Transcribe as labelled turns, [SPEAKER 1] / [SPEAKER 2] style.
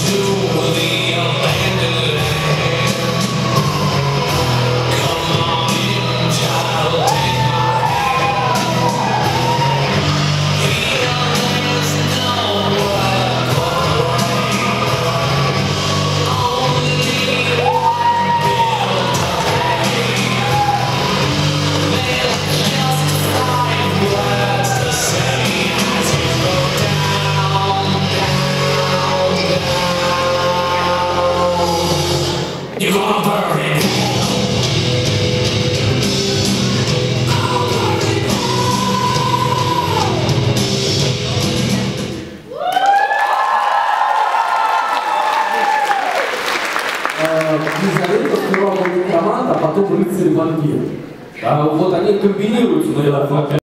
[SPEAKER 1] Елизавета сперва был некромант, а потом рыцарь-вампир. Вот они комбинируются на